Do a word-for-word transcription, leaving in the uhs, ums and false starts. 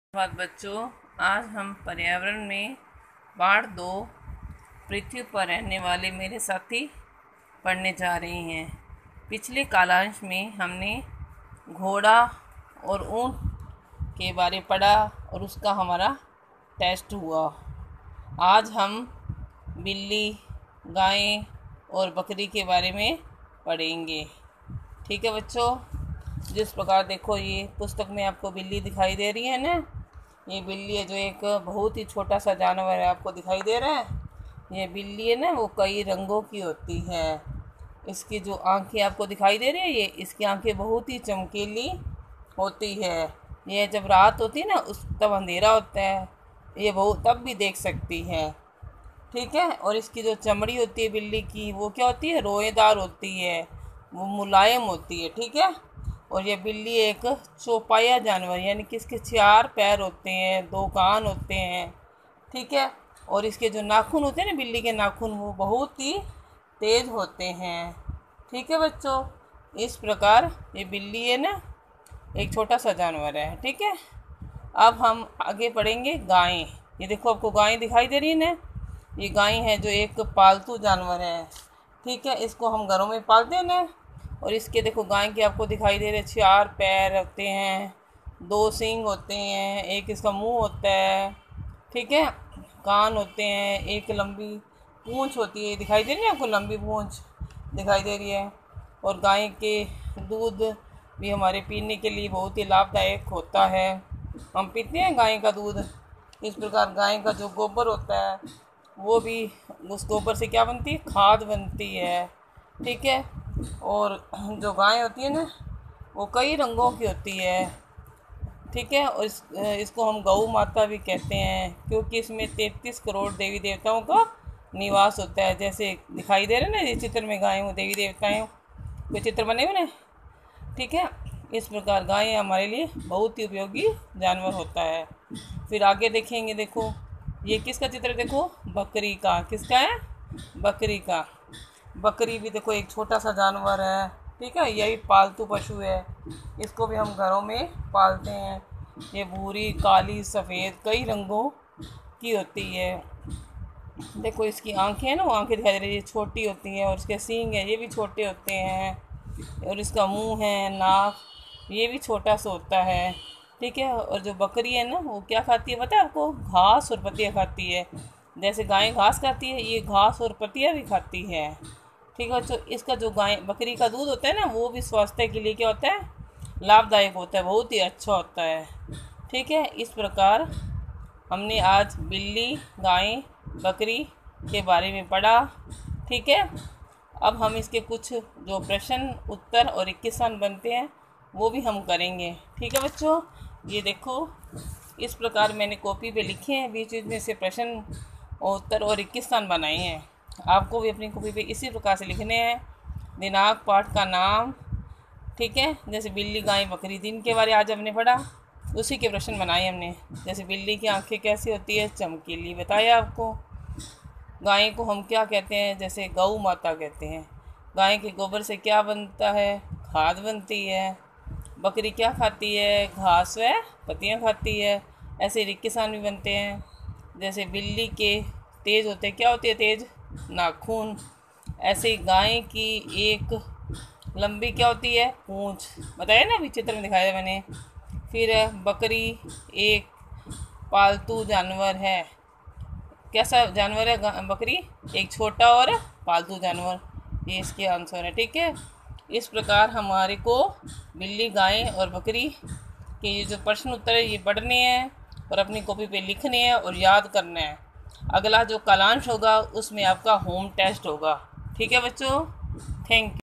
धन्यवाद बच्चों। आज हम पर्यावरण में पाठ दो पृथ्वी पर रहने वाले मेरे साथी पढ़ने जा रहे हैं। पिछले कालांश में हमने घोड़ा और ऊंट के बारे पढ़ा और उसका हमारा टेस्ट हुआ। आज हम बिल्ली, गाय और बकरी के बारे में पढ़ेंगे। ठीक है बच्चों, जिस प्रकार देखो ये पुस्तक में आपको बिल्ली दिखाई दे रही है ना, ये बिल्ली है जो एक बहुत ही छोटा सा जानवर है, आपको दिखाई दे रहा है। ये बिल्ली है ना, वो कई रंगों की होती है। इसकी जो आंखें आपको दिखाई दे रही है, ये इसकी आंखें बहुत ही चमकीली होती है। ये जब रात होती है ना, उस तब अंधेरा होता है, ये बहुत तब भी देख सकती है। ठीक है। और इसकी जो चमड़ी होती है बिल्ली की, वो क्या होती है, रोएदार होती है, वो मुलायम होती है। ठीक है। और ये बिल्ली एक चौपाया जानवर, यानी कि इसके चार पैर होते हैं, दो कान होते हैं। ठीक है। और इसके जो नाखून होते हैं ना, बिल्ली के नाखून, वो बहुत ही तेज होते हैं। ठीक है बच्चों, इस प्रकार ये बिल्ली है ना, एक छोटा सा जानवर है। ठीक है। अब हम आगे पढ़ेंगे गाय। ये देखो आपको गाय दिखाई दे रही है ना, ये गाय है जो एक पालतू जानवर है। ठीक है। इसको हम घरों में पालते हैं ना। और इसके देखो गाय के आपको दिखाई दे रहे चार पैर होते हैं, दो सींग होते हैं, एक इसका मुंह होता है। ठीक है। कान होते हैं, एक लंबी पूंछ होती है, दिखाई दे रही है आपको, लंबी पूंछ दिखाई दे रही है। और गाय के दूध भी हमारे पीने के लिए बहुत ही लाभदायक होता है, हम पीते हैं गाय का दूध। इस प्रकार गाय का जो गोबर होता है, वो भी, उस गोबर से क्या बनती है, खाद बनती है। ठीक है। और जो गाय होती है ना, वो कई रंगों की होती है। ठीक है। और इस इसको हम गौ माता भी कहते हैं, क्योंकि इसमें तैंतीस करोड़ देवी देवताओं का निवास होता है। जैसे दिखाई दे रहे ना इस चित्र में, गाय वो देवी देवताएं कोई चित्र बने हुए ना। ठीक है। इस प्रकार गाय हमारे लिए बहुत ही उपयोगी जानवर होता है। फिर आगे देखेंगे, देखो ये किसका चित्र, देखो बकरी का। किसका है, बकरी का। बकरी भी देखो एक छोटा सा जानवर है। ठीक है। यही पालतू पशु है, इसको भी हम घरों में पालते हैं। ये भूरी, काली, सफ़ेद, कई रंगों की होती है। देखो इसकी आंखें हैं ना, वो आंखें दिखाई दे रही है, छोटी होती हैं। और इसके सींग हैं, ये भी छोटे होते हैं। और इसका मुंह है, नाक, ये भी छोटा सा होता है। ठीक है। और जो बकरी है ना, वो क्या खाती है पता है आपको, घास और पत्तियाँ खाती है। जैसे गाय घास खाती है, ये घास और पत्तियाँ भी खाती है। ठीक है। तो इसका जो गाय बकरी का दूध होता है ना, वो भी स्वास्थ्य के लिए क्या होता है, लाभदायक होता है, बहुत ही अच्छा होता है। ठीक है। इस प्रकार हमने आज बिल्ली, गाय, बकरी के बारे में पढ़ा। ठीक है। अब हम इसके कुछ जो प्रश्न उत्तर और इक्कीस स्थान बनते हैं, वो भी हम करेंगे। ठीक है बच्चों, ये देखो इस प्रकार मैंने कॉपी पे लिखे हैं, बीच बीच में से प्रश्न उत्तर और इक्कीस स्थान बनाए हैं। आपको भी अपनी कॉपी पे इसी प्रकार से लिखने हैं। दिनांक, पाठ का नाम। ठीक है। जैसे बिल्ली, गाय, बकरी, दिन के बारे आज हमने पढ़ा, उसी के प्रश्न बनाए हमने। जैसे बिल्ली की आंखें कैसी होती है, चमकीली, बताया आपको। गाय को हम क्या कहते हैं, जैसे गौ माता कहते हैं। गाय के गोबर से क्या बनता है, खाद बनती है। बकरी क्या खाती है, घास व पत्तियाँ खाती है। ऐसे रिक्किसान भी बनते हैं। जैसे बिल्ली के तेज होते हैं, क्या होती है, तेज नाखून। ऐसे गाय की एक लंबी क्या होती है, पूंछ, बताया ना, अभी चित्र में दिखाया मैंने। फिर बकरी एक पालतू जानवर है। कैसा जानवर है बकरी, एक छोटा और पालतू जानवर, ये इसके आंसर है। ठीक है। इस प्रकार हमारे को बिल्ली, गाय और बकरी के ये जो प्रश्न उत्तर है, ये पढ़ने हैं और अपनी कॉपी पे लिखने हैं और याद करना है। अगला जो कालांश होगा, उसमें आपका होम टेस्ट होगा। ठीक है बच्चों, थैंक यू।